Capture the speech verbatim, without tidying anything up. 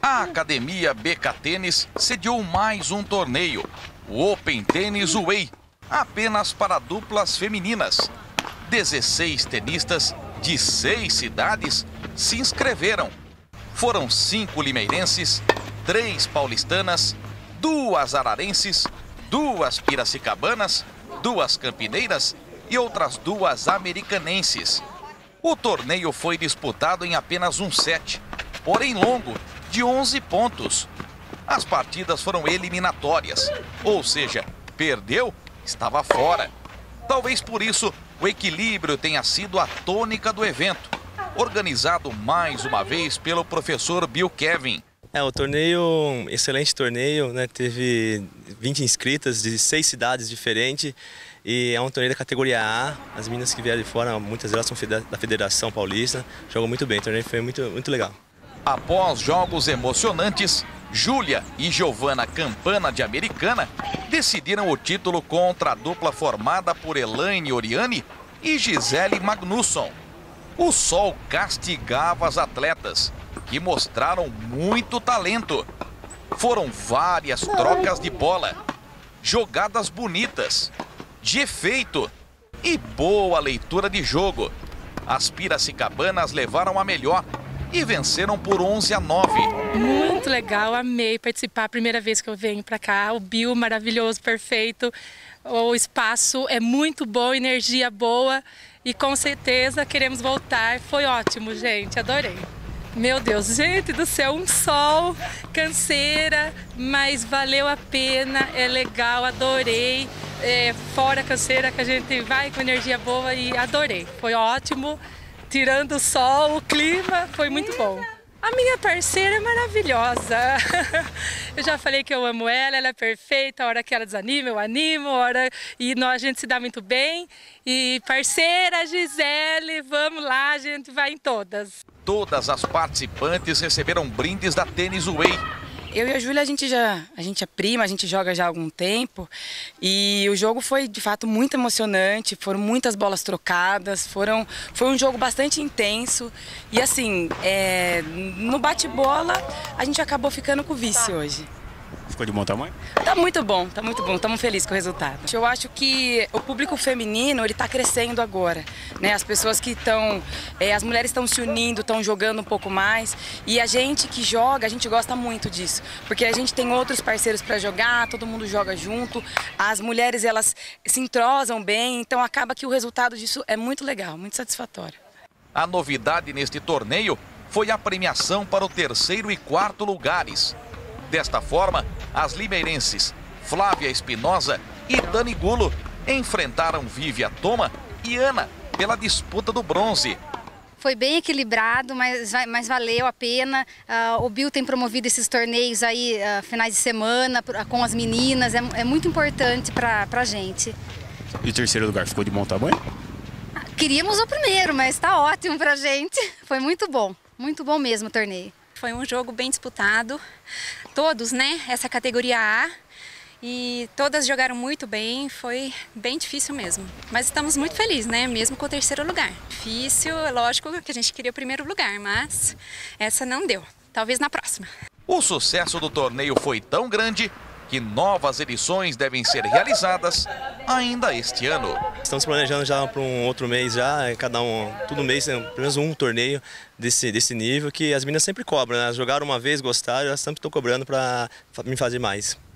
A Academia B K Tênis sediou mais um torneio, o Open Tennis Way, apenas para duplas femininas. dezesseis tenistas de seis cidades se inscreveram. Foram cinco limeirenses, três paulistanas, duas ararenses, duas piracicabanas, duas campineiras e outras duas americanenses. O torneio foi disputado em apenas um set, porém longo, de onze pontos. As partidas foram eliminatórias, ou seja, perdeu, estava fora. Talvez por isso o equilíbrio tenha sido a tônica do evento, organizado mais uma vez pelo professor Bill Kevin. É, o torneio, um excelente torneio, né? Teve vinte inscritas de seis cidades diferentes e é um torneio da categoria A. As meninas que vieram de fora, muitas delas são da Federação Paulista, jogam muito bem, o torneio foi muito, muito legal. Após jogos emocionantes, Júlia e Giovana Campana de Americana decidiram o título contra a dupla formada por Elaine Oriani e Gisele Magnusson. O sol castigava as atletas, que mostraram muito talento. Foram várias trocas de bola, jogadas bonitas, de efeito e boa leitura de jogo. As piracicabanas levaram a melhor e venceram por onze a nove. Muito legal, amei participar, primeira vez que eu venho para cá. O Bill maravilhoso, perfeito. O espaço é muito bom, energia boa e com certeza queremos voltar. Foi ótimo, gente, adorei. Meu Deus, gente do céu, um sol, canseira, mas valeu a pena, é legal, adorei. É, fora a canseira que a gente vai com energia boa e adorei, foi ótimo. Tirando o sol, o clima, foi muito bom. A minha parceira é maravilhosa. Eu já falei que eu amo ela, ela é perfeita. A hora que ela desanima, eu animo. A hora... E nós, a gente se dá muito bem. E parceira, Gisele, vamos lá, a gente vai em todas. Todas as participantes receberam brindes da Tennis Way. Eu e a Júlia, a gente já, a gente é prima, a gente joga já há algum tempo e o jogo foi de fato muito emocionante, foram muitas bolas trocadas, foram, foi um jogo bastante intenso e assim, é, no bate-bola a gente acabou ficando com o vice hoje. Ficou de bom tamanho? Tá muito bom, tá muito bom, estamos felizes com o resultado. Eu acho que o público feminino, ele tá crescendo agora, né? As pessoas que estão, é, as mulheres estão se unindo, estão jogando um pouco mais e a gente que joga, a gente gosta muito disso, porque a gente tem outros parceiros para jogar, todo mundo joga junto, as mulheres elas se entrosam bem, então acaba que o resultado disso é muito legal, muito satisfatório. A novidade neste torneio foi a premiação para o terceiro e quarto lugares. Desta forma, as limeirenses Flávia Espinosa e Dani Gulo enfrentaram Vívia Toma e Ana pela disputa do bronze. Foi bem equilibrado, mas, mas valeu a pena. Uh, o Bill tem promovido esses torneios aí, uh, finais de semana, com as meninas, é, é muito importante para a gente. E o terceiro lugar ficou de bom tamanho? Queríamos o primeiro, mas está ótimo para a gente. Foi muito bom, muito bom mesmo o torneio. Foi um jogo bem disputado, todos, né, essa categoria A, e todas jogaram muito bem, foi bem difícil mesmo. Mas estamos muito felizes, né, mesmo com o terceiro lugar. Difícil, lógico que a gente queria o primeiro lugar, mas essa não deu, talvez na próxima. O sucesso do torneio foi tão grande que novas edições devem ser realizadas ainda este ano. Estamos planejando já para um outro mês já, cada um, todo mês, pelo menos um torneio desse, desse nível que as meninas sempre cobram, né? Elas jogaram uma vez, gostaram, elas sempre estão cobrando para me fazer mais.